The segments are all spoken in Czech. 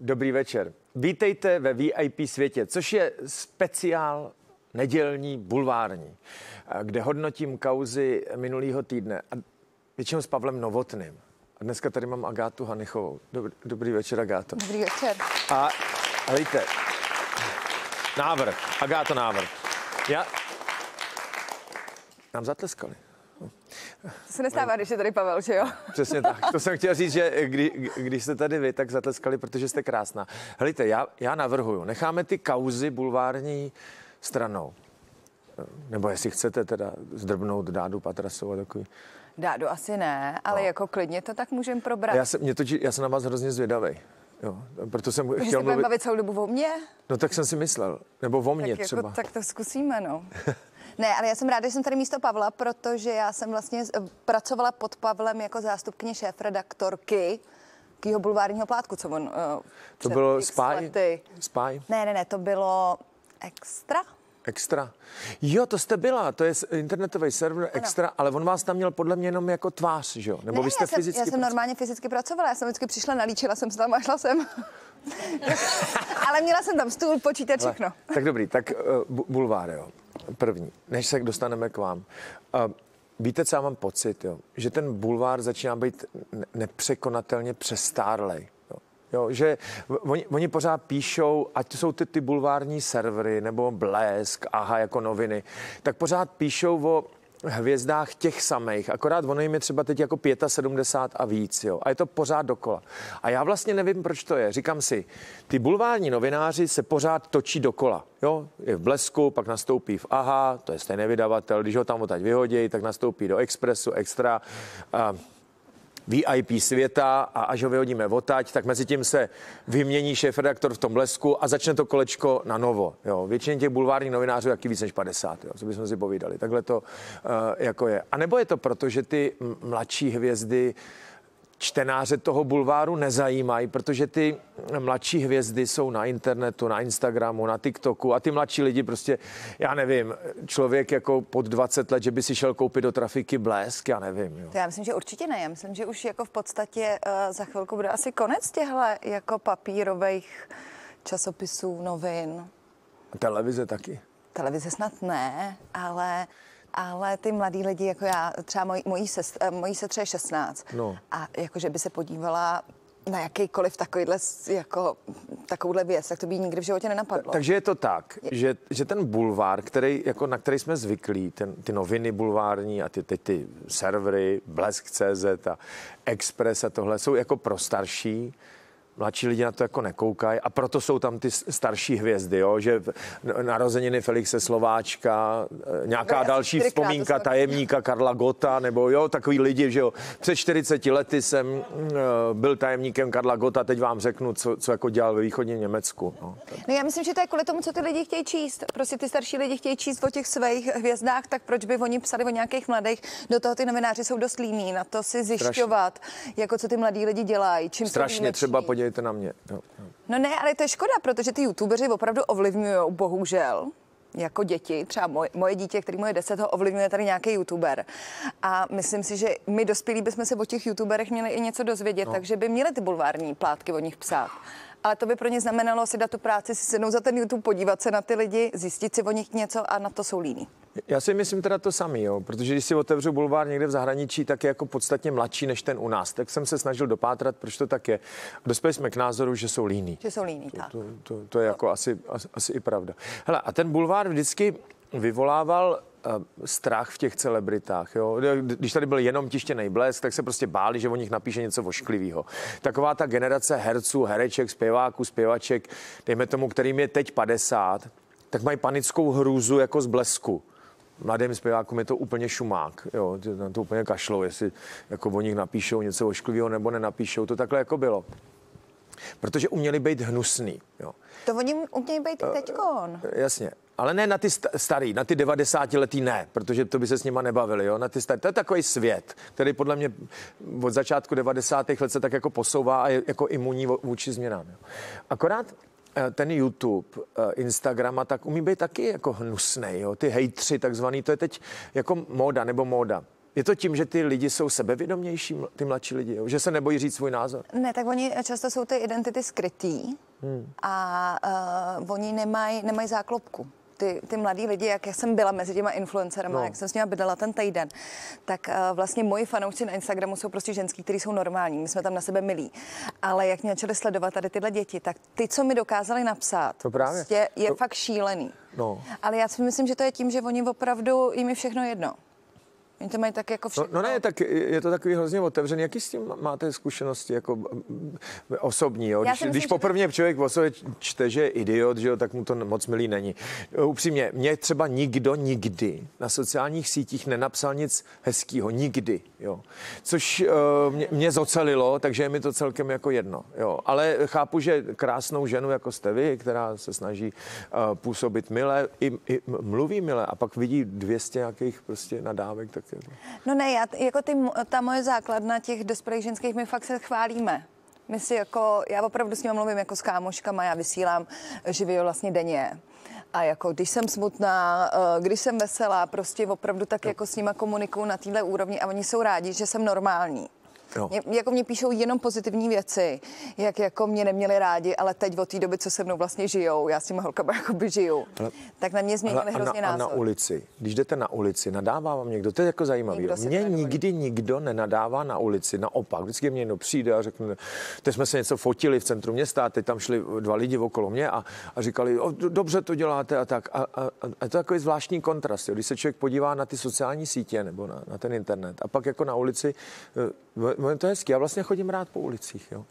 Dobrý večer. Vítejte ve VIP světě, což je speciál nedělní bulvární, kde hodnotím kauzy minulého týdne. A většinou s Pavlem Novotným. A dneska tady mám Agátu Hanichovou. Dobrý večer, Agáto. Dobrý večer. A hejte, návrh. Agáto, návrh. Nám zatleskali. To se nestává, když je tady Pavel, že jo? Přesně tak. To jsem chtěl říct, že když jste tady vy, tak zatleskali, protože jste krásná. Helejte, já navrhuju, necháme ty kauzy bulvární stranou. Nebo jestli chcete teda zdrbnout Dádu Patrasovou a takový. Dádu asi ne, ale jako klidně to tak můžeme probrat. Já jsem na vás hrozně zvědavej. Jo, proto jsem Protože chtěl mluvit. bavit celou dobu o mně? No tak jsem si myslel. Nebo o mně tak třeba. Jako, tak to zkusíme, no. Ne, ale já jsem ráda, že jsem tady místo Pavla, protože já jsem vlastně pracovala pod Pavlem jako zástupkyně šéfredaktorky k jeho bulvárního plátku, co on to bylo Spy? Ne, to bylo Extra. Extra. Jo, to jste byla, to je internetový server Extra, ale on vás tam měl podle mě jenom jako tvář, že jo? Nebo ne, vy jste fyzicky já jsem normálně fyzicky pracovala, já jsem vždycky přišla, nalíčila jsem se tam a šla jsem. Ale měla jsem tam stůl, počítač, všechno. Tak dobrý, tak bulvár, jo. První, než se dostaneme k vám. Víte, co já mám pocit, jo? Že ten bulvár začíná být nepřekonatelně přestárlej. Jo, že oni pořád píšou, ať to jsou ty bulvární servery, nebo Blesk, AHA jako noviny, tak pořád píšou o hvězdách těch samých, akorát ono jim je třeba teď jako 75 a víc, jo, a je to pořád dokola. A já vlastně nevím, proč to je. Říkám si, ty bulvární novináři se pořád točí dokola, jo, je v Blesku, pak nastoupí v AHA, to je stejný vydavatel, když ho tam odtaď vyhodí, tak nastoupí do Expressu, Extra, VIP světa a až ho vyhodíme odtaď, tak mezi tím se vymění šéfredaktor v tom Blesku a začne to kolečko na novo. Jo. Většině těch bulvárních novinářů jaký víc než 50, jo, co bychom si povídali. Takhle to jako je. A nebo je to proto, že ty mladší hvězdy čtenáře toho bulváru nezajímají, protože ty mladší hvězdy jsou na internetu, na Instagramu, na TikToku a ty mladší lidi prostě, já nevím, člověk jako pod 20 let, že by si šel koupit do trafiky Blesk, já nevím. Jo. To já myslím, že určitě ne. Já myslím, že už jako v podstatě za chvilku bude asi konec těchhle jako papírových časopisů, novin. A televize taky? Televize snad ne, ale ty mladí lidi, jako já, třeba mojí sestře je 16. No. A jakože by se podívala na jakýkoliv takovouhle věc, tak to by jí nikdy v životě nenapadlo. Takže je to tak, že ten bulvár, na který jsme zvyklí, ty noviny bulvární a ty servery, Blesk.cz a Express a tohle jsou jako pro starší. Mladší lidi na to jako nekoukají a proto jsou tam ty starší hvězdy, jo? Že narozeniny Felixe Slováčka, nějaká další vzpomínka tajemníka Karla Gotta, nebo jo, takový lidi, že jo. Před 40 lety jsem byl tajemníkem Karla Gotta, teď vám řeknu, co jako dělal ve východním Německu. No já myslím, že to je kvůli tomu, co ty lidi chtějí číst. Prostě ty starší lidi chtějí číst o těch svých hvězdách, tak proč by oni psali o nějakých mladých? Do toho ty novináři jsou dost líní na to si zjišťovat, jako co ty mladí lidi dělají. Čím strašně třeba podívejte na mě. No ne, ale to je škoda, protože ty youtubeři opravdu ovlivňují, bohužel, jako děti. Třeba moje dítě, který mu je 10, ho ovlivňuje tady nějaký youtuber. A myslím si, že my dospělí bychom se o těch youtuberech měli i něco dozvědět, takže by měli ty bulvární plátky o nich psát. Ale to by pro ně znamenalo si dát tu práci, si sednout za ten YouTube, podívat se na ty lidi, zjistit si o nich něco a na to jsou líní. Já si myslím teda to samý, jo, protože když si otevřu bulvár někde v zahraničí, tak je jako podstatně mladší než ten u nás. Tak jsem se snažil dopátrat, proč to tak je. Dospěli jsme k názoru, že jsou líní. Že jsou líní, tak. To je jako asi i pravda. Hele, a ten bulvár vždycky vyvolával strach v těch celebritách. Jo? Když tady byl jenom tištěný Blesk, tak se prostě báli, že o nich napíše něco ošklivého. Taková ta generace herců, hereček, zpěváků, zpěvaček, dejme tomu, kterým je teď 50, tak mají panickou hrůzu jako z Blesku. Mladým zpěvákům je to úplně šumák, jo? Na to úplně kašlou, jestli jako o nich napíšou něco ošklivého nebo nenapíšou. To takhle jako bylo. Protože uměli být hnusný. Jo? To oni umějí být i teďkon. Jasně. Ale ne na ty starý, na ty 90letý ne, protože to by se s nima nebavili, jo, na ty starý. To je takový svět, který podle mě od začátku 90. let se tak jako posouvá a je jako imunní vůči změnám. Jo. Akorát ten YouTube, Instagram a tak umí být taky jako hnusnej, jo. Ty hejtři takzvaný, to je teď jako móda nebo móda. Je to tím, že ty lidi jsou sebevědomější, ty mladší lidi, jo? Že se nebojí říct svůj názor? Ne, tak oni často jsou ty identity skrytý a oni nemají záklopku. Ty mladí lidi, jak jsem byla mezi těma influencerama, jak jsem s nimi bydlela ten týden, tak vlastně moji fanoušci na Instagramu jsou prostě ženský, kteří jsou normální. My jsme tam na sebe milí. Ale jak mě začali sledovat tady tyhle děti, tak ty, co mi dokázali napsát, to právě. Prostě je fakt šílený. No. Ale já si myslím, že to je tím, že oni opravdu, jim je všechno jedno. Oni to mají tak jako všechno. No ne, tak je to takový hrozně otevřený. Jaký s tím máte zkušenosti jako osobní? Jo? Když poprvé člověk o sobě čte, že je idiot, že jo, tak mu to moc milý není. Upřímně, mě třeba nikdo nikdy na sociálních sítích nenapsal nic hezkýho. Nikdy. Jo. Což mě zocelilo, takže je mi to celkem jako jedno. Jo. Ale chápu, že krásnou ženu jako jste vy, která se snaží působit mile, i mluví mile a pak vidí 200 nějakých prostě nadávek, tak No ne, jako ta moje základna těch dospělých ženských, my fakt se chválíme. My si jako, já opravdu s nimi mluvím jako s kámoškama, já vysílám živě vlastně denně. A jako když jsem smutná, když jsem veselá, prostě opravdu tak jako s nima komunikuju na téhle úrovni a oni jsou rádi, že jsem normální. Jako mě píšou jenom pozitivní věci, jak jako mě neměli rádi, ale teď od té doby, co se mnou vlastně žijou, já s těma holkama jakoby žiju, tak na mě změnili hrozně názor. A na ulici, když jdete na ulici, nadává vám někdo, to je jako zajímavé. Mně nikdy nikdo nenadává na ulici, naopak, vždycky mě někdo přijde a řekne, teď jsme se něco fotili v centru města, a teď tam šli 2 lidi okolo mě a říkali, dobře to děláte a tak. A to je takový zvláštní kontrast, jo. Když se člověk podívá na ty sociální sítě nebo na ten internet a pak jako na ulici, to je hezky. Já vlastně chodím rád po ulicích, jo.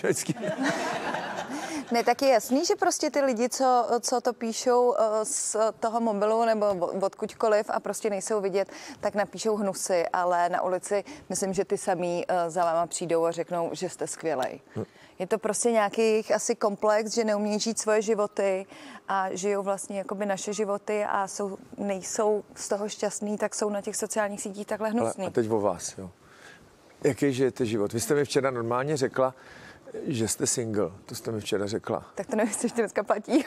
Ne, tak je jasný, že prostě ty lidi, co to píšou z toho mobilu nebo odkudkoliv a prostě nejsou vidět, tak napíšou hnusy, ale na ulici myslím, že ty samý za váma přijdou a řeknou, že jste skvělej. Je to prostě nějaký asi komplex, že neumějí žít svoje životy a žijou vlastně jakoby naše životy a nejsou z toho šťastný, tak jsou na těch sociálních sítích takhle hnusný. A teď o vás, jo. Jaký žijete život? Vy jste mi včera normálně řekla, že jste single. To jste mi včera řekla. Tak to nevím, jestli ještě dneska platí.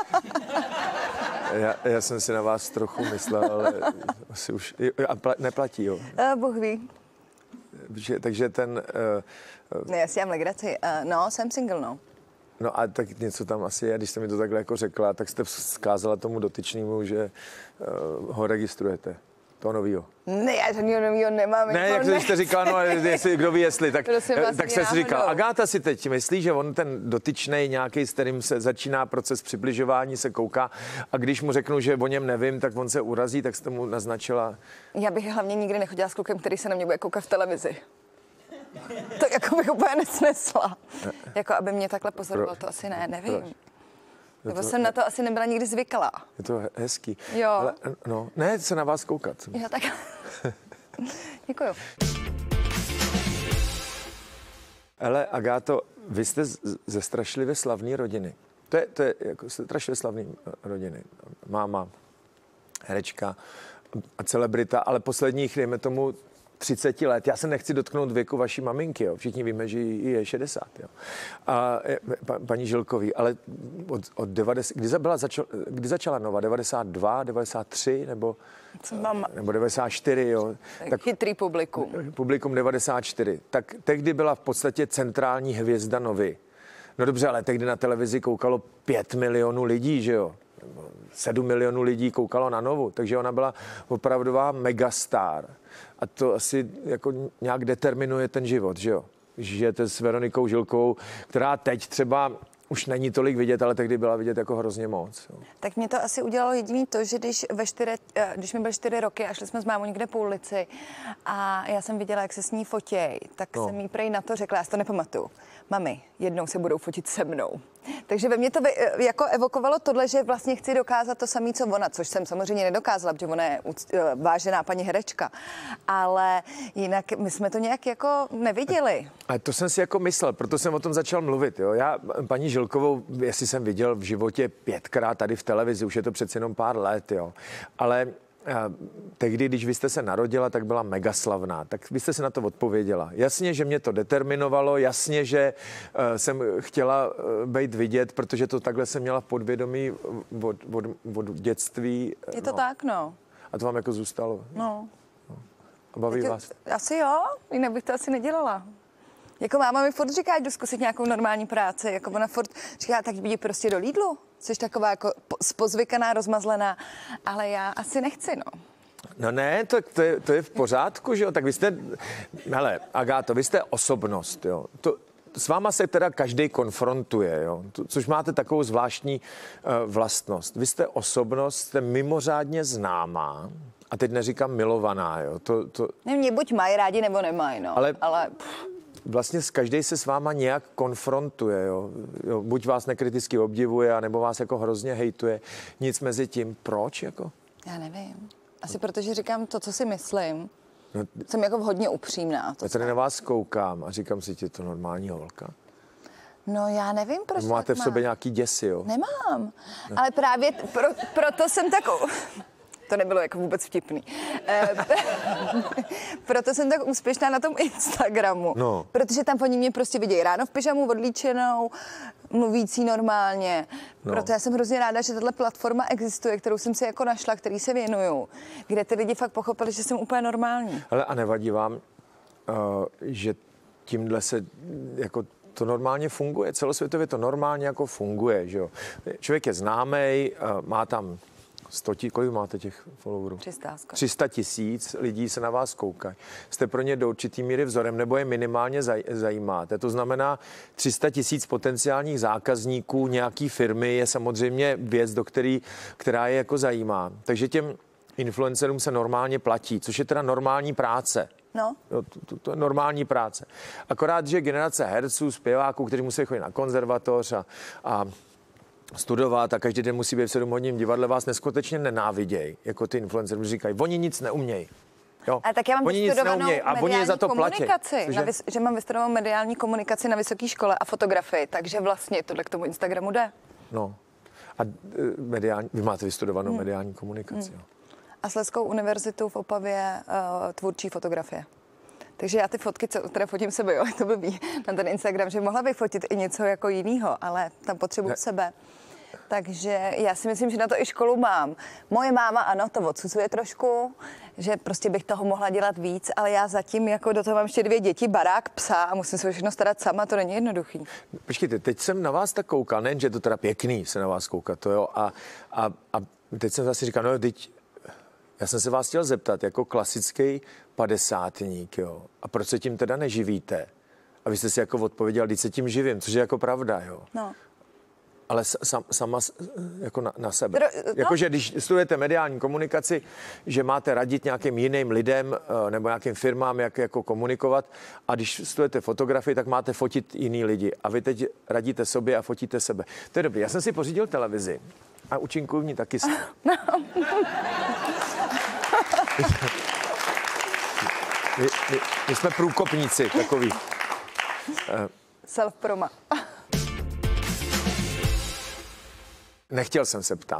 já jsem si na vás trochu myslel, ale asi už... neplatí, jo? Bůh ví. Takže ten... Ne, já si mám legraci. No, jsem single, no. No a tak něco tam asi je, když jste mi to takhle jako řekla, tak jste vzkázala tomu dotyčnému, že ho registrujete. To novýho. Ne, já žádného novýho nemám. Ne, jak jste říkal, no, jestli, kdo ví, jestli, tak jste si říkal. Agáta si teď myslí, že on ten dotyčnej nějaký, s kterým se začíná proces přibližování, se kouká a když mu řeknu, že o něm nevím, tak on se urazí, tak jste mu naznačila. Já bych hlavně nikdy nechodila s klukem, který se na mě bude koukat v televizi. To jako bych úplně nesnesla. Jako aby mě takhle pozoroval, to asi ne, nevím. Nebo jsem na to asi nebyla nikdy zvyklá. Je to hezký. Jo. Ale, no, ne, se na vás koukat. Jo, tak. Děkuju. Ale Agáto, vy jste ze strašlivě slavné rodiny. To je jako strašlivě slavné rodiny. Máma, herečka a celebrita, ale posledních, dejme tomu, 30 let. Já se nechci dotknout věku vaší maminky, jo. Všichni víme, že jí je 60, jo. A paní Žilkový, ale od 90, kdy začala Nova? 92, 93 nebo 94, jo. Tak chytrý publikum. Publikum 94. Tak tehdy byla v podstatě centrální hvězda Novy. No dobře, ale tehdy na televizi koukalo 5 milionů lidí, že jo. 7 milionů lidí koukalo na Novu, takže ona byla opravdová megastar. A to asi jako nějak determinuje ten život, že jo? Žijete s Veronikou Žilkovou, která teď třeba už není tolik vidět, ale tehdy byla vidět jako hrozně moc. Jo. Tak mě to asi udělalo jediný to, že když mi byly 4 roky a šli jsme s mámou někde po ulici a já jsem viděla, jak se s ní fotěj, tak jsem jí prej na to řekla, já si to nepamatuju. Mami, jednou se budou fotit se mnou. Takže ve mně to jako evokovalo tohle, že vlastně chci dokázat to samé, co ona, což jsem samozřejmě nedokázala, protože ona je vážená paní herečka. Ale jinak my jsme to nějak jako neviděli. A to jsem si jako myslel, proto jsem o tom začal mluvit. Jo. Já paní Žilkovou, jestli jsem viděl v životě 5krát tady v televizi, už je to přece jenom pár let, jo. Ale tehdy, když vy jste se narodila, tak byla megaslavná. Tak vy jste se na to odpověděla. Jasně, že mě to determinovalo, jasně, že jsem chtěla být vidět, protože to takhle jsem měla v podvědomí od dětství. Je to tak, no. A to vám jako zůstalo? No. Baví vás? Asi jo, jinak bych to asi nedělala. Jako máma mi furt říká, jdu zkusit nějakou normální práci, jako ona furt říká, tak jdi prostě do Lidlu, jsi taková jako spozvykaná, rozmazlená, ale já asi nechci, no. No ne, to je v pořádku, že jo, tak vy jste, hele, Agáto, vy jste osobnost, jo, s váma se teda každý konfrontuje, jo? Což máte takovou zvláštní vlastnost. Vy jste osobnost, jste mimořádně známá, a teď neříkám milovaná, jo? Ne, mě buď mají rádi, nebo nemají, no. Ale vlastně každý se s váma nějak konfrontuje, jo? Buď vás nekriticky obdivuje, anebo vás jako hrozně hejtuje. Nic mezi tím. Proč, jako? Já nevím. Asi protože říkám to, co si myslím. No, jsem jako hodně upřímná. Já tady na vás koukám a říkám si, je to normální holka? No já nevím, proč máte v sobě nějaký děsy, jo? Nemám, no. Ale právě proto jsem takovou... To nebylo jako vůbec vtipný. Proto jsem tak úspěšná na tom Instagramu. No. Protože tam oni mě prostě vidějí ráno v pyžamu, odlíčenou, mluvící normálně. No. Proto já jsem hrozně ráda, že tato platforma existuje, kterou jsem si jako našla, který se věnuju, kde ty lidi fakt pochopili, že jsem úplně normální. Ale a nevadí vám, že tímhle se jako to normálně funguje, celosvětově to normálně jako funguje, že jo. Člověk je známej, má tam 100 kolik máte těch followerů? 300 000 lidí se na vás koukají. Jste pro ně do určitý míry vzorem, nebo je minimálně zajímáte. To znamená, 300 000 potenciálních zákazníků nějaký firmy je samozřejmě věc, která je jako zajímá. Takže těm influencerům se normálně platí, což je teda normální práce. No. To je normální práce. Akorát, že generace herců, zpěváků, kteří musí chodit na konzervatoř a studovat a každý den musí být v 7 hodin v divadle, vás neskutečně nenáviděj, jako ty influencery říkají, oni nic neumějí. Jo. A tak já mám vystudovanou mediální komunikaci, že mám vystudovanou mediální komunikaci na vysoké škole a fotografii, takže vlastně tohle k tomu Instagramu jde. No. A vy máte vystudovanou mediální komunikaci, jo. A Slezskou univerzitu v Opavě tvůrčí fotografie. Takže já ty fotky, které fotím sebe, jo, to blbý na ten Instagram, že mohla bych fotit i něco jako jinýho, ale tam potřebuji sebe. Takže já si myslím, že na to i školu mám. Moje máma, ano, to odsuzuje trošku, že prostě bych toho mohla dělat víc, ale já zatím jako do toho mám ještě 2 děti, barák, psa a musím se všechno starat sama, to není jednoduchý. Počkejte, teď jsem na vás tak koukal, nejen, že je to teda pěkný se na vás koukat, to jo, a teď jsem zase říkal, no teď, já jsem se vás chtěl zeptat, jako klasický padesátník, jo, a proč se tím teda neživíte? A vy jste si jako odpověděl, teď se tím živím, což je jako pravda, jo. No. Ale sama jako na sebe. Jakože když studujete mediální komunikaci, že máte radit nějakým jiným lidem nebo nějakým firmám, jak jako komunikovat, a když studujete fotografii, tak máte fotit jiný lidi. A vy teď radíte sobě a fotíte sebe. To je dobrý. Já jsem si pořídil televizi a účinkuju v ní taky. No. My jsme průkopníci takový. Self-proma. Nechtěl jsem se ptát,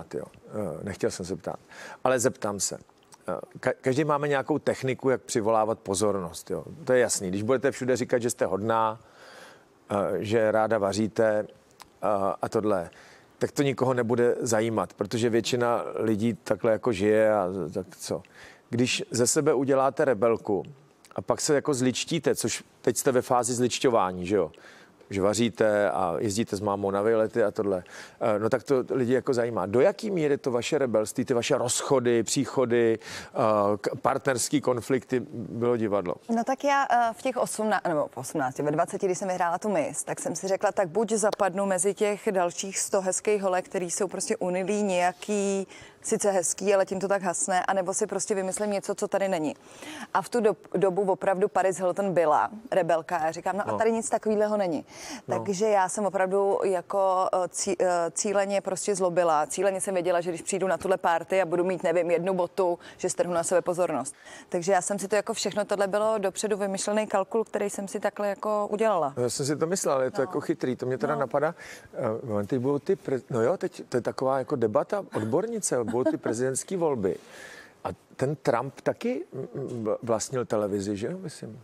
ale zeptám se. Každý máme nějakou techniku, jak přivolávat pozornost, jo. To je jasný. Když budete všude říkat, že jste hodná, že ráda vaříte a tohle, tak to nikoho nebude zajímat, protože většina lidí takhle jako žije a tak co. Když ze sebe uděláte rebelku a pak se jako zličtíte, což teď jste ve fázi zličťování, že jo, že vaříte a jezdíte s mámou na výlety a tohle, no tak to lidi jako zajímá. Do jaký míry to vaše rebelství, ty vaše rozchody, příchody, partnerský konflikty bylo divadlo? No tak já v těch 18, ve 20, když jsem vyhrála tu Miss, tak jsem si řekla, tak buď zapadnu mezi těch dalších 100 hezkých holek, který jsou prostě unilí, nějaký, sice hezký, ale tím to tak hasne, anebo si prostě vymyslím něco, co tady není. A v tu dobu opravdu Paris Hilton byla rebelka. Já říkám, no a tady nic takového není. No. Takže já jsem opravdu jako cíleně prostě zlobila. Cíleně jsem věděla, že když přijdu na tuhle party a budu mít, nevím, 1 botu, že strhnu na sebe pozornost. Takže já jsem si to jako všechno, tohle bylo dopředu vymyšlený kalkul, který jsem si takhle jako udělala. No, já jsem si to myslela, je to jako chytrý. To mě teda napadá. Teď budou ty, no jo, teď to je taková jako debata odbornice, budou ty prezidentské volby. A ten Trump taky vlastnil televizi, že jo, myslím?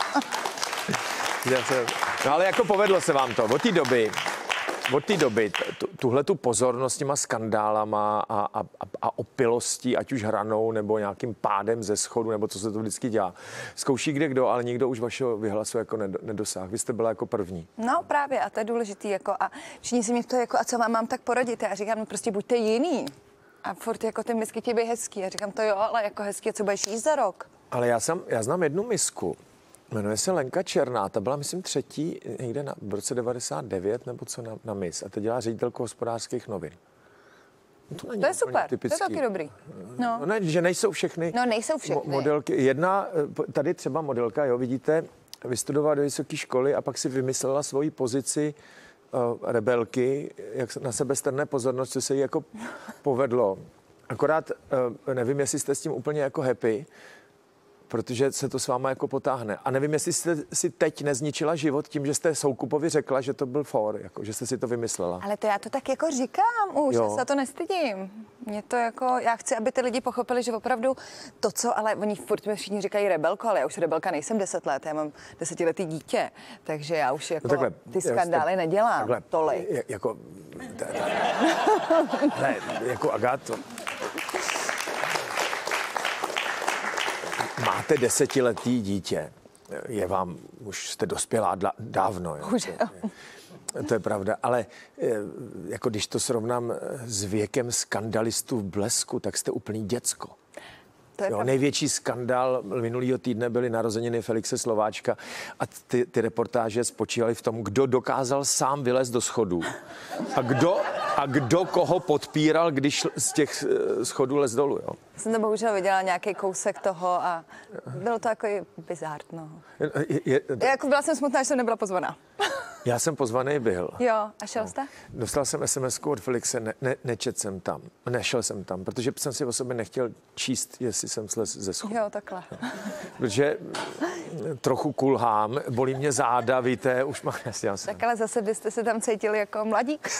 No ale jako povedlo se vám to. Od té doby tuhle tu pozornost těma skandálama a opilostí, ať už hranou nebo nějakým pádem ze schodu, nebo co se to vždycky dělá. Zkouší kde kdo, ale nikdo už vašeho vyhlasu jako nedosáhl. Vy jste byla jako první. No právě, a to je důležitý. Jako, a všichni si mě to jako, a co vám mám tak poradit? Já říkám, no prostě buďte jiný. A furt jako ty misky ti být hezký. Já říkám, to jo, ale jako hezký, co budeš jíst za rok? Ale já znám jednu misku. Jmenuje se Lenka Černá, ta byla, myslím, třetí někde v roce 99 nebo co na Miss. A teď dělá ředitelku Hospodářských novin. To je super, typický. To je taky dobrý. No, ne, že nejsou všechny. No, nejsou všechny. Modelky. Jedna, tady třeba modelka, jo, vidíte, vystudovala do vysoké školy a pak si vymyslela svoji pozici rebelky, jak na sebe strne pozornost, co se jí jako povedlo. Akorát nevím, jestli jste s tím úplně jako happy, protože se to s váma jako potáhne. A nevím, jestli jste si teď nezničila život tím, že jste Soukupovi řekla, že to byl for, jako, že jste si to vymyslela. Ale to já to tak jako říkám už, já se to nestydím. Mě to jako, já chci, aby ty lidi pochopili, že opravdu to, co, ale oni furt mi všichni říkají rebelko, ale já už rebelka nejsem 10 let, já mám 10letý dítě, takže já už jako takhle, ty skandály nedělám tolik. Jako, jako Agáto. Máte 10letý dítě, je vám, už jste dospělá dávno. Jo? To je pravda, ale jako když to srovnám s věkem skandalistů v Blesku, tak jste úplný děcko. Jo, největší skandál minulýho týdne byly narozeniny Felixe Slováčka a ty reportáže spočívaly v tom, kdo dokázal sám vylézt do schodů a kdo koho podpíral, když z těch schodů lez dolů. Jo. Jsem to bohužel viděla nějaký kousek toho a bylo to jako bizár. No. Jako byla jsem smutná, že jsem nebyla pozvaná. Já jsem pozvaný byl. Jo, a šel jste? Dostal jsem SMS-ku od Felixe, nečet jsem tam, nešel jsem tam, protože jsem si o sobě nechtěl číst, jestli jsem slez ze schodu. Jo, takhle. Protože trochu kulhám, bolí mě záda, víte, už má jasně. Tak ale zase byste se tam cítili jako mladík.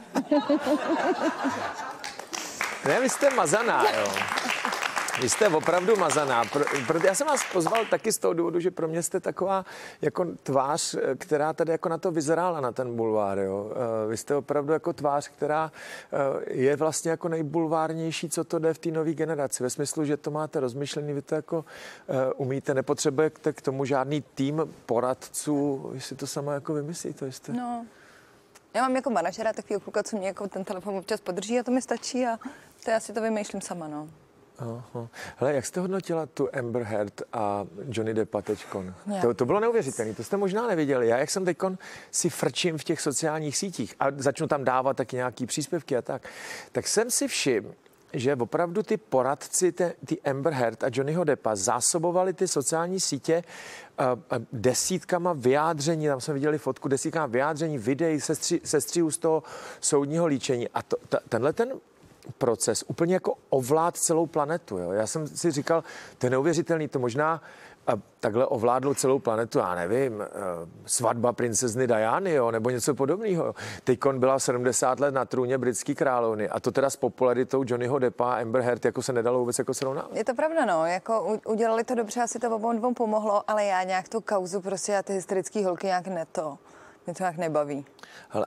Ne, vy jste mazaná, jo. Vy jste opravdu mazaná. Já jsem vás pozval taky z toho důvodu, že pro mě jste taková jako tvář, která tady jako na to vyzrála na ten bulvár. Jo. Vy jste opravdu jako tvář, která je vlastně jako nejbulvárnější, co to jde v té nové generaci. Ve smyslu, že to máte rozmyšlený, vy to jako umíte, nepotřebujete k tomu žádný tým poradců, vy si to sama jako vymyslíte. Jste... No. Já mám jako manažera takového kluka, co mě jako ten telefon občas podrží a to mi stačí a to já si to vymýšlím sama, no. Aha. Hele, jak jste hodnotila tu Amber Heard a Johnny Deppa teďkon? To bylo neuvěřitelné, to jste možná neviděli. Já, jak jsem teďkon si frčím v těch sociálních sítích a začnu tam dávat taky nějaký příspěvky a tak jsem si všiml, že opravdu ty poradci, ty Amber Heard a Johnnyho Deppa zásobovali ty sociální sítě desítkama vyjádření, tam jsme viděli fotku, desítkama vyjádření, videí, sestřihů z toho soudního líčení. A tenhle ten proces úplně jako ovlád celou planetu. Jo. Já jsem si říkal, to je neuvěřitelný, to možná takhle ovládlo celou planetu, já nevím, svatba princezny Diany, jo, nebo něco podobného. Teďkon byla 70 let na trůně britský královny a to teda s popularitou Johnnyho Deppa a Amber Heard jako se nedalo vůbec jako srovnat. Je to pravda, no, jako udělali to dobře, asi to obou dvou pomohlo, ale já nějak tu kauzu prostě a ty hysterické holky nějak mě to nějak nebaví. Hele,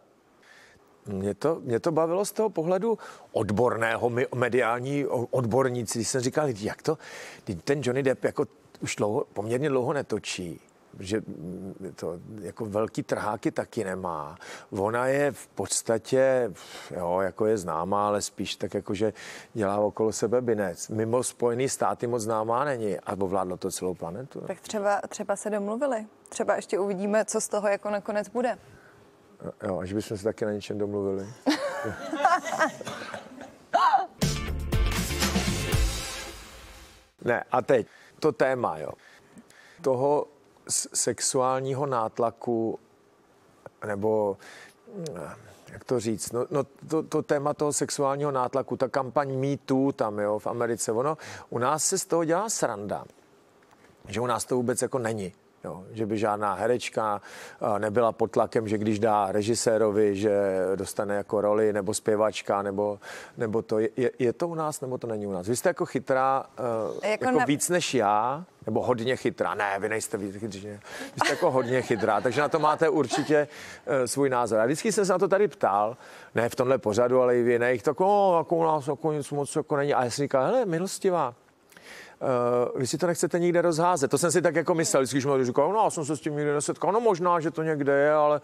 mě to bavilo z toho pohledu odborného, mediální odborníci, když jsem říkal, jak to, ten Johnny Depp jako už poměrně dlouho netočí, že to jako velký trháky taky nemá. Ona je v podstatě, jo, jako je známá, ale spíš tak jako, že dělá okolo sebe binec. Mimo Spojený státy moc známá není a ovládlo to celou planetu. Tak třeba se domluvili. Třeba ještě uvidíme, co z toho jako nakonec bude. Jo, až bychom se taky na něčem domluvili. Ne, a teď to téma, jo. Toho sexuálního nátlaku, nebo jak to říct, to téma toho sexuálního nátlaku, ta kampaň Me Too tam, jo, v Americe, u nás se z toho dělá sranda, že u nás to vůbec jako není. Jo, že by žádná herečka nebyla pod tlakem, že když dá režisérovi, že dostane jako roli, nebo zpěvačka, nebo to. Je to u nás, nebo to není u nás? Vy jste jako chytrá, jako víc než já. Nebo hodně chytrá. Ne, vy nejste chytří. Vy jste jako hodně chytrá, takže na to máte určitě svůj názor. A vždycky jsem se na to tady ptal, ne v tomhle pořadu, ale i v jiných, tak jako u nás jako nic moc jako není. A já jsem říkal, hele, milostivá, vy si to nechcete nikde rozházet. To jsem si tak jako myslel, když mi říkal, no já jsem se s tím nikdy nesetkal, no možná, že to někde je, ale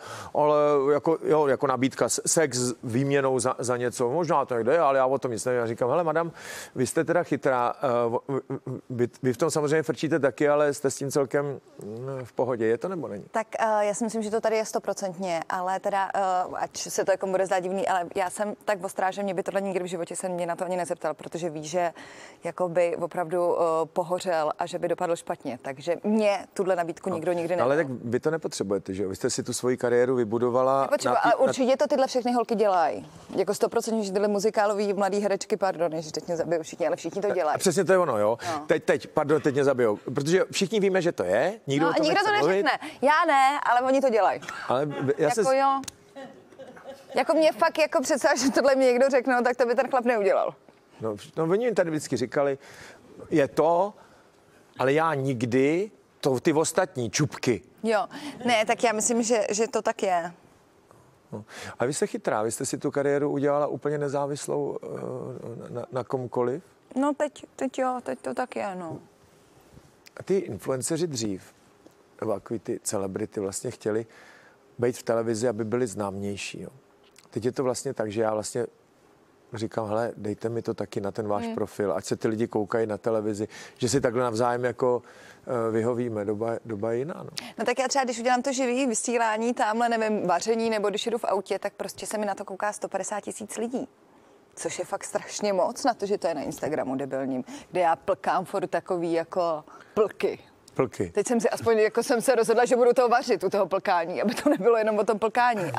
jako nabídka, sex výměnou za něco, možná to někde je, ale já o tom nic nevím. Já říkám, hele madam, vy jste teda chytrá, vy v tom samozřejmě frčíte taky, ale jste s tím celkem v pohodě, je to nebo není? Tak já si myslím, že to tady je 100%, ale teda, ať se to jako bude zdát divný, ale já jsem tak ostrá, že mě by tohle nikdy v životě se mě na to ani nezeptal, protože ví, že jakoby opravdu pohořel a že by dopadl špatně. Takže mě tuhle nabídku nikdo nikdy nedal. Ale tak vy to nepotřebujete, že jo? Vy jste si tu svoji kariéru vybudovala. Ale určitě to tyhle všechny holky dělají. Jako 100%, že tyhle muzikálový mladý herečky, pardon, že teď mě zabijou všichni, ale všichni to dělají. A přesně to je ono, jo? No. Teď mě zabijou. Protože všichni víme, že to je. Nikdo no, a nikdo to neřekne. Já ne, ale oni to dělají. Ale já jako jo. Jako mě fakt jako představ, že tohle mi někdo řekne, no, tak to by ten chlap neudělal. No oni jim tady vždycky říkali, je to, ale já nikdy, to ty ostatní čupky. Jo, ne, tak já myslím, že to tak je. No. A vy jste chytrá, vy jste si tu kariéru udělala úplně nezávislou na komkoliv? No teď jo, teď to tak je, no. A ty influenceři dřív, nebo takový ty celebrity vlastně chtěli být v televizi, aby byli známější. Jo. Teď je to vlastně tak, že já vlastně říkám, hele, dejte mi to taky na ten váš profil, ať se ty lidi koukají na televizi, že si takhle navzájem jako vyhovíme, doba je jiná. No tak já třeba, když udělám to živý vysílání, tamhle, nevím, vaření, nebo když jedu v autě, tak prostě se mi na to kouká 150 000 lidí. Což je fakt strašně moc na to, že to je na Instagramu debilním, kde já plkám furt takový jako plky. Teď jsem si aspoň, jako jsem se rozhodla, že budu toho vařit u toho plkání, aby to nebylo jenom o tom plkání,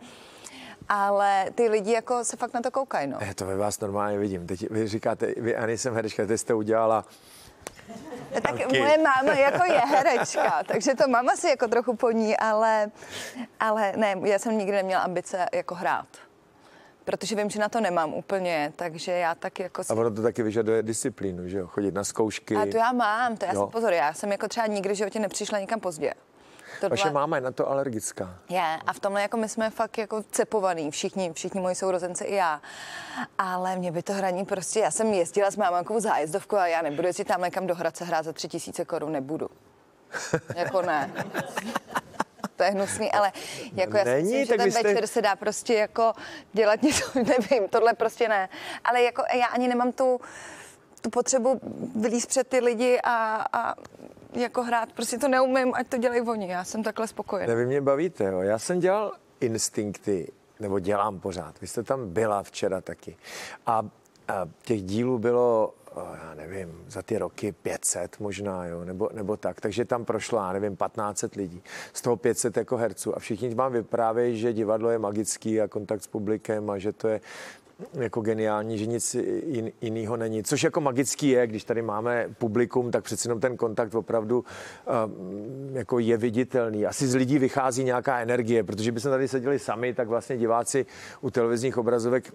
ale ty lidi jako se fakt na to koukají, no. To ve vás normálně vidím. Teď vy říkáte, já nejsem herečka, teď jste udělala... Tak moje máma jako je herečka, takže to máma si jako trochu poní, ale ne, já jsem nikdy neměla ambice jako hrát. Protože vím, že na to nemám úplně, takže já tak jako... A ono to taky vyžaduje disciplínu, že jo? Chodit na zkoušky. A to já mám, to já jsem pozor, já jsem jako třeba nikdy v životě nepřišla nikam pozdě. Vaše máma je na to alergická. Je, a v tomhle jako my jsme fakt jako cepovaný, všichni moji sourozenci i já. Ale mě by to hraní prostě, já jsem jezdila s mámankou zájezdovku a já nebudu jezdit tam někam do Hradce hrát za 3 000 korun, nebudu. Jako ne. To je hnusný, ale jako já si myslím, že ten večer se dá prostě jako dělat něco, nevím, tohle prostě ne. Ale jako já ani nemám tu potřebu vylízt před ty lidi a jako hrát, prostě to neumím, ať to dělají oni, já jsem takhle spokojená. Ne, vy mě bavíte, jo. Já jsem dělal Instinkty, nebo dělám pořád, vy jste tam byla včera taky. A těch dílů bylo, já nevím, za ty roky 500 možná, jo, nebo tak. Takže tam prošlo, já nevím, 1500 lidí. Z toho 500 jako herců. A všichni vám vyprávějí, že divadlo je magický a kontakt s publikem a že to je jako geniální, že nic jiného není. Což jako magický je, když tady máme publikum, tak přeci jenom ten kontakt opravdu jako je viditelný. Asi z lidí vychází nějaká energie, protože by jsme tady seděli sami, tak vlastně diváci u televizních obrazovek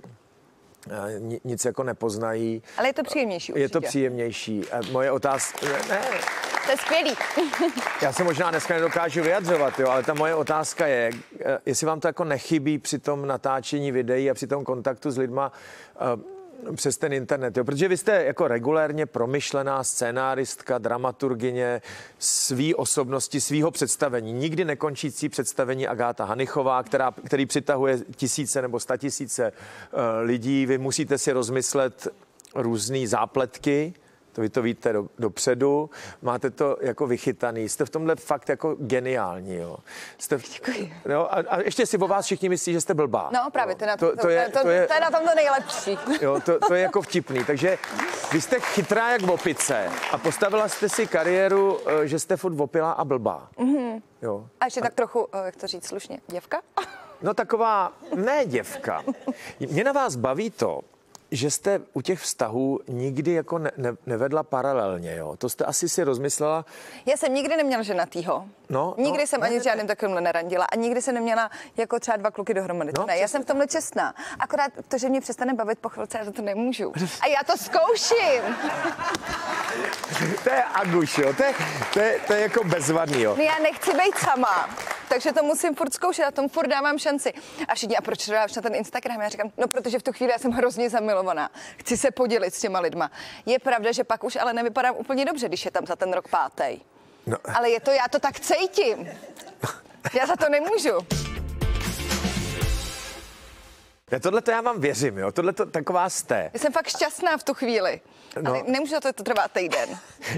nic jako nepoznají. Ale je to příjemnější určitě. Je to příjemnější. Moje otázka... Ne. To je skvělý. Já se možná dneska nedokážu vyjadřovat, jo, ale ta moje otázka je, jestli vám to jako nechybí při tom natáčení videí a při tom kontaktu s lidma přes ten internet, jo? Protože vy jste jako regulérně promyšlená scénáristka, dramaturgyně svý osobnosti, svýho představení. Nikdy nekončící představení Agáta Hanichová, který přitahuje tisíce nebo 100 000 lidí. Vy musíte si rozmyslet různý zápletky, to vy to víte dopředu, máte to jako vychytaný, jste v tomhle fakt jako geniální, jo. Jo, a ještě si o vás všichni myslí, že jste blbá. No právě, to je na tom to nejlepší. Jo, to je jako vtipný, takže vy jste chytrá jak opice a postavila jste si kariéru, že jste furt opilá a blbá. Mm-hmm. Jo. A ještě tak trochu, jak to říct slušně, děvka? No taková, ne děvka. Mě na vás baví to, že jste u těch vztahů nikdy jako nevedla paralelně, jo? To jste asi si rozmyslela. Já jsem nikdy neměla ženatýho. Nikdy jsem ani s žádným takovým nerandila a nikdy jsem neměla jako třeba 2 kluky dohromady. Ne, já jsem v tomhle čestná. Akorát to, že mě přestane bavit po chvilce, já to nemůžu. A já to zkouším. To je Aguš, jo? To je jako bezvadný, jo? No já nechci být sama. Takže to musím furt zkoušet a tomu furt dávám šanci. A všichni, a proč to dáváš na ten Instagram? Já říkám, no protože v tu chvíli já jsem hrozně zamilovaná. Chci se podělit s těma lidma. Je pravda, že pak už ale nevypadám úplně dobře, když je tam za ten rok 5. No. Ale je to, já to tak cítím. Já za to nemůžu. Tohleto já vám věřím, jo? Tohleto taková jste. Já jsem fakt šťastná v tu chvíli. No. Ale nemůžu to trvá týden.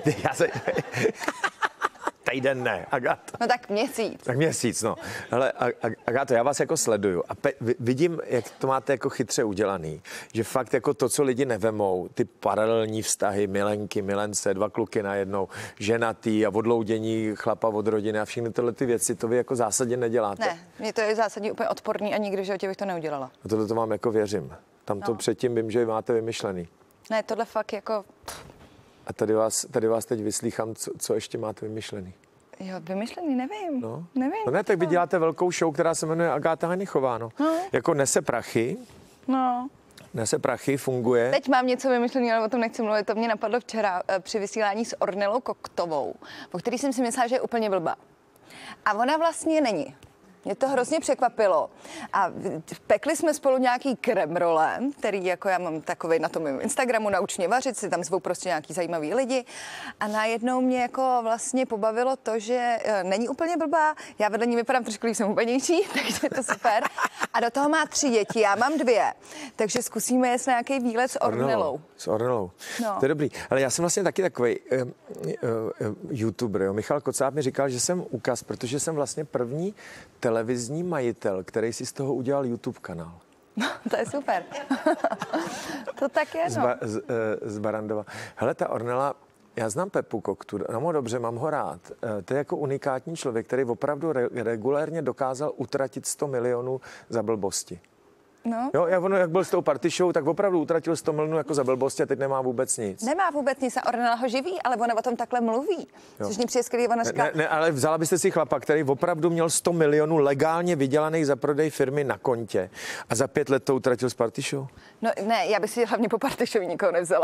Týden ne, Agáto. No tak měsíc. Tak měsíc, no. Hele, Agáto, já vás jako sleduju a vidím, jak to máte jako chytře udělaný, že fakt jako to, co lidi nevemou, ty paralelní vztahy, milenky, milence, 2 kluky najednou, ženatý a odloudění chlapa od rodiny a všechny tyhle ty věci, to vy jako zásadně neděláte. Ne, mě to je zásadně úplně odporný a nikdy v životě bych to neudělala. A tohle to vám jako věřím. Tam to předtím vím, že máte vymyšlený. Ne, tohle fakt jako... A tady vás teď vyslýchám, co ještě máte vymyšlený. Jo, vymyšlený, nevím. Nevím. No ne, tak vy děláte velkou show, která se jmenuje Agáta Hanichová, no. Jako nese prachy. No. Nese prachy, funguje. Teď mám něco vymyšleného, ale o tom nechci mluvit. To mě napadlo včera při vysílání s Ornelou Koktovou, o který jsem si myslela, že je úplně blbá. A ona vlastně není. Mě to hrozně překvapilo. A pekli jsme spolu nějaký kremrole, který jako já mám takovej na tom Instagramu, nauč mě vařit, si tam zvou prostě nějaký zajímavý lidi. A najednou mě jako vlastně pobavilo to, že není úplně blbá. Já vedle ní vypadám trošku, jsem hubenější, takže je to super. A do toho má 3 děti, já mám 2. Takže zkusíme jet nějaký výlet s Ornelou. S Ornelou. No. To je dobrý. Ale já jsem vlastně taky takový youtuber. Jo. Michal Kocáb mi říkal, že jsem úkaz, protože jsem vlastně první televizní majitel, který si z toho udělal YouTube kanál. No, to je super. To tak je, no. Z Barandova. Hele, ta Ornela, já znám Pepu Koktu, no dobře, mám ho rád. To je jako unikátní člověk, který opravdu regulérně dokázal utratit 100 milionů za blbosti. No. Jo, jak byl s tou party show, tak opravdu utratil 100 milionů jako za blbosti a teď nemá vůbec nic. Nemá vůbec nic a Ornella ho živí, ale ona o tom takhle mluví. Což mě přijde skvělý, ona říká... Ne, ale vzala byste si chlapa, který opravdu měl 100 milionů legálně vydělaných za prodej firmy na kontě a za 5 let to utratil z party show? No ne, já bych si hlavně po party show nikoho nevzala.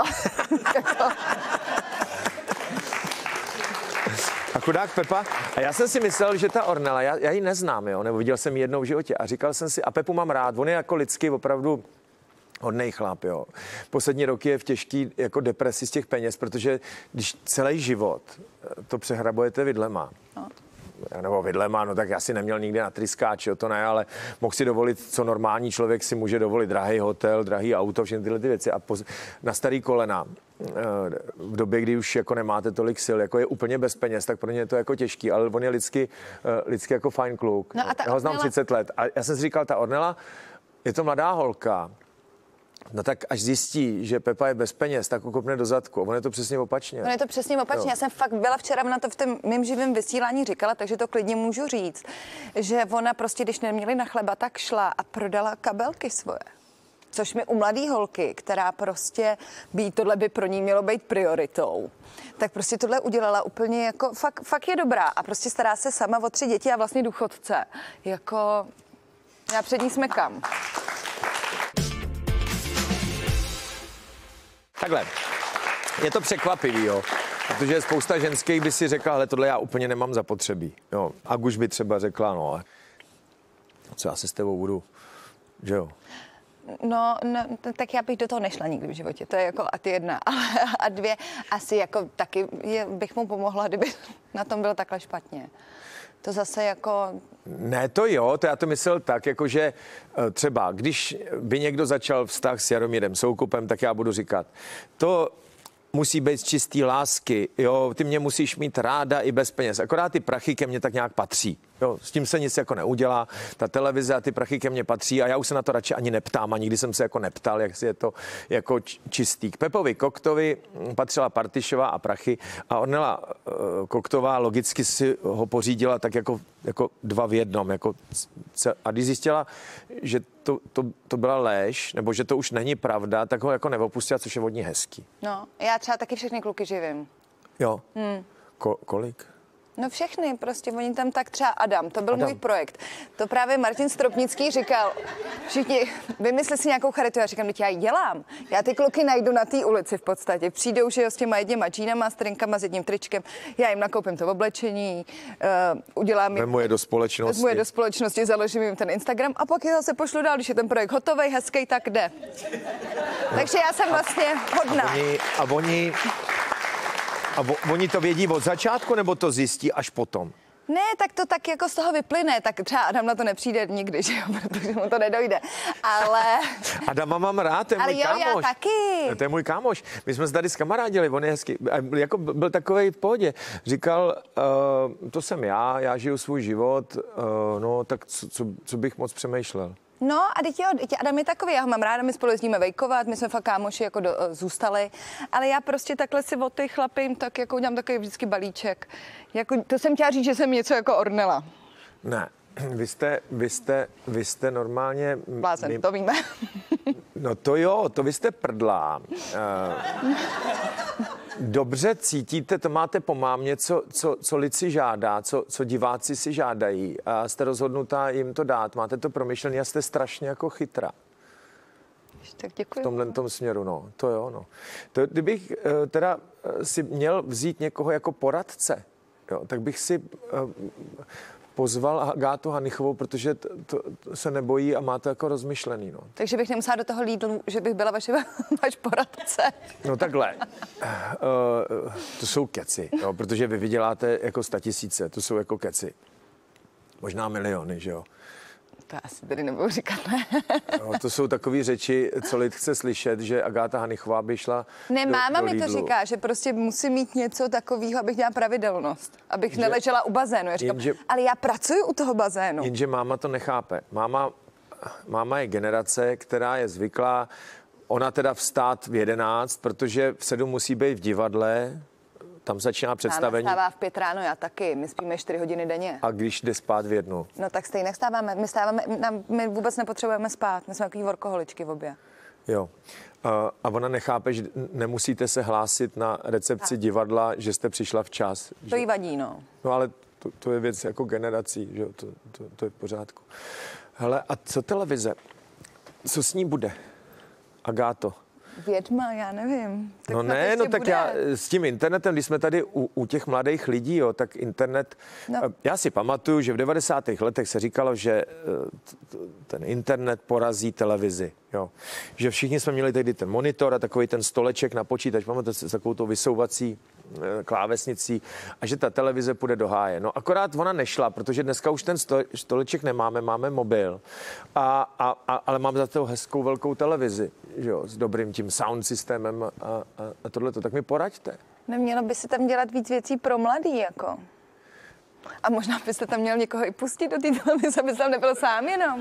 A chudák Pepa. A já jsem si myslel, že ta Ornella, já ji neznám, jo, nebo viděl jsem ji jednou v životě a říkal jsem si, a Pepu mám rád, on je jako lidsky opravdu hodnej chlap, jo. Poslední roky je v těžký jako depresi z těch peněz, protože když celý život to přehrabujete vidlema, nebo vidlema, no tak já si neměl nikdy na tryskáči, to ne, ale mohl si dovolit, co normální člověk si může dovolit, drahý hotel, drahý auto, všechny tyhle ty věci a na starý kolena v době, kdy už jako nemáte tolik sil, jako je úplně bez peněz, tak pro ně je to jako těžký, ale on je lidsky jako fajn kluk. No a já ho znám 30 let a já jsem si říkal, ta Ornella je to mladá holka, no tak až zjistí, že Pepa je bez peněz, tak ukopne do zadku. On je to přesně opačně. On je to přesně opačně. Jo. Já jsem fakt byla včera na to v tom mým živém vysílání říkala, takže to klidně můžu říct, že ona prostě, když neměli na chleba, tak šla a prodala kabelky svoje. Což mi u mladý holky, která prostě tohle by pro ní mělo být prioritou, tak prostě tohle udělala úplně jako, fakt je dobrá a prostě stará se sama o 3 děti a vlastně důchodce. Jako, já před ní smekám. Takhle, je to překvapivý, jo, protože spousta ženských by si řekla, ale tohle já úplně nemám zapotřebí, jo. Aguš by třeba řekla, no, ale co já se s tebou budu, že jo. No, tak já bych do toho nešla nikdy v životě, to je jako a ty 1, a 2, asi jako taky bych mu pomohla, kdyby na tom byl takhle špatně. To zase jako... Ne, to jo, to já to myslel tak, jakože třeba, když by někdo začal vztah s Jaromírem Soukupem, tak já budu říkat, to musí být z čistý lásky, jo, ty mě musíš mít ráda i bez peněz, akorát ty prachy ke mně tak nějak patří, jo, s tím se nic jako neudělá, ta televize a ty prachy ke mně patří a já už se na to radši ani neptám a nikdy jsem se jako neptal, jak je to jako čistý. K Pepovi Koktovi patřila Partišová a prachy a Ornella Koktová logicky si ho pořídila tak jako 2 v 1, jako A když zjistila, že to byla lež, nebo že to už není pravda, tak ho jako neopustila, což je od ní hezký. No, já třeba taky všechny kluky živím. Jo. Kolik? No všechny, prostě oni tam tak třeba Adam, to byl můj projekt. To právě Martin Stropnický říkal, všichni, vymysli si nějakou charitu, já říkám, teď já ji dělám. Já ty kluky najdu na té ulici v podstatě. Přijdou, že jo, s těma jedněma džínama, s trinkama, s jedním tričkem, já jim nakoupím to oblečení, udělám jim... Vezmu je do společnosti. Založím jim ten Instagram a pak je zase pošlu dál, když je ten projekt hotovej, hezký, tak jde. Takže já jsem vlastně hodná. A oni to vědí od začátku, nebo to zjistí až potom? Ne, tak to tak jako z toho vyplyne, tak třeba Adam na to nepřijde nikdy, že jo, protože mu to nedojde, ale... Adama mám rád, to je můj kámoš. Já taky. To je můj kámoš. My jsme se tady skamarádili, on je hezký. Jako byl takovej v pohodě. Říkal, to jsem já žiju svůj život, no tak co bych moc přemýšlel. No a teď Adam je takový, já ho mám ráda, my spolu jezdíme vejkovat, my jsme fakt kámoši jako zůstali, ale já prostě takhle si od těch chlapím, tak jako udělám takový vždycky balíček. Jako, to jsem chtěla říct, že jsem něco jako Ornella. Ne, vy jste normálně... Blázen, to víme. No to jo, to vy jste prdlá. Dobře cítíte, to máte po mámě, co lid si žádá, co diváci si žádají a jste rozhodnutá jim to dát. Máte to promyšlené a jste strašně jako chytra. Tak děkuji. V tomhle směru, no. To jo, no. To, kdybych teda si měl vzít někoho jako poradce, jo, tak bych si pozval Agátu Hanichovou, protože to se nebojí a má to jako rozmyšlený, no. Takže bych nemusela do toho Lidlu, že bych byla váš poradce. No takhle, to jsou keci, jo, protože vy vyděláte jako 100 000, to jsou jako keci. Možná miliony, že jo. To asi tady nebudu říkat, ne. No, to jsou takové řeči, co lid chce slyšet, že Agáta Hanichová by šla Ne, máma do mi to Lidlu. říká, že prostě musím mít něco takového, abych měla pravidelnost. Abych neležela u bazénu. Já říkám, ale já pracuji u toho bazénu. Jenže máma to nechápe. Máma je generace, která je zvyklá, ona teda vstát v 11, protože v 7 musí být v divadle, tam začíná představení. Máma stává v 5 ráno, já taky, my spíme 4 hodiny denně. A když jde spát v 1? No tak stejně vstáváme, my vůbec nepotřebujeme spát, my jsme takový workoholičky v obě. Jo. A ona nechápe, že nemusíte se hlásit na recepci divadla, že jste přišla včas. To jí vadí, no. No ale to je věc jako generací, že jo, to je v pořádku. Hele, a co televize? Co s ní bude? Agáto? Vědma, já nevím. Tak no ne, no tak bude. já s tím internetem, když jsme tady u těch mladých lidí, jo, tak internet, já si pamatuju, že v 90. letech se říkalo, že ten internet porazí televizi, jo. Že všichni jsme měli tehdy ten monitor a takový ten stoleček na počítač, pamatujete se s takovou tou vysouvací klávesnicí a že ta televize půjde do háje. No akorát ona nešla, protože dneska už ten stoleček nemáme, máme mobil, ale máme za to hezkou velkou televizi, že jo, s dobrým tím sound systémem a tohleto. Tak mi poraďte. Nemělo by se tam dělat víc věcí pro mladý, jako. A možná byste tam měl někoho i pustit do té televize, aby tam nebyl sám jenom.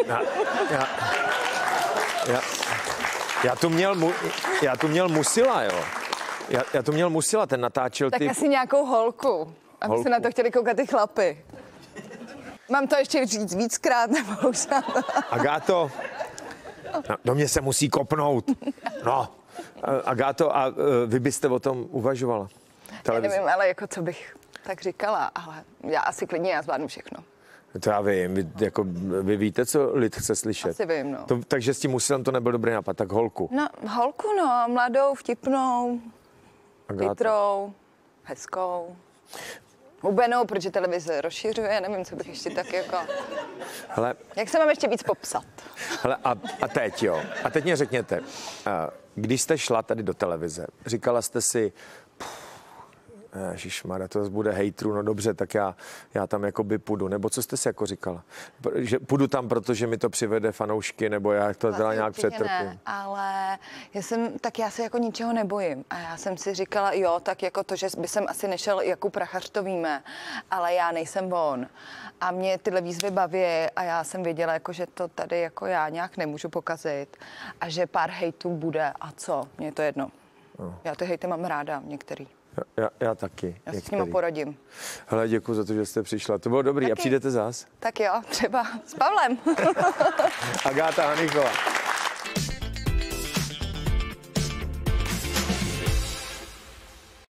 Já tu měl Musila, jo. Já tu měl Musila, ten natáčel tak asi nějakou holku, aby se na to chtěli koukat ty chlapy. Mám to ještě říct víckrát, nebo už Agáto, do mě se musí kopnout. No, Agáto, a vy byste o tom uvažovala? Televizi. Já nevím, ale jako co bych tak říkala, ale já asi klidně, já zvládnu všechno. To já vím, vy víte, co lid chce slyšet. Asi vím, no. Takže s tím Musilem to nebyl dobrý nápad, tak holku. No, holku, no, mladou, vtipnou, chytrou, hezkou. Hubenou, protože televize rozšiřuje, nevím, co bych ještě tak jako... Hele, jak se mám ještě víc popsat? Hele, a teď jo, a teď mě řekněte, když jste šla tady do televize, říkala jste si, ježišmarja, to bude hejtrů, no dobře, tak já tam jakoby půjdu, nebo co jste si jako říkala? Že půjdu tam, protože mi to přivede fanoušky, nebo já to teda nějak přetrpím? Ne, ale já se jako ničeho nebojím. A já jsem si říkala, jo, tak jako to, že by jsem asi nešel jako Prachař, to víme, ale já nejsem on. A mě tyhle výzvy baví a já jsem věděla, jako, že to tady jako já nějak nemůžu pokazit a že pár hejtů bude a co, mně je to jedno. Já ty hejty mám ráda, některý. Já taky. Já se s nimi poradím. Hele, děkuji za to, že jste přišla. To bylo dobrý. Taky. A přijdete zás? Tak jo, třeba s Pavlem. Agáta Hanichová.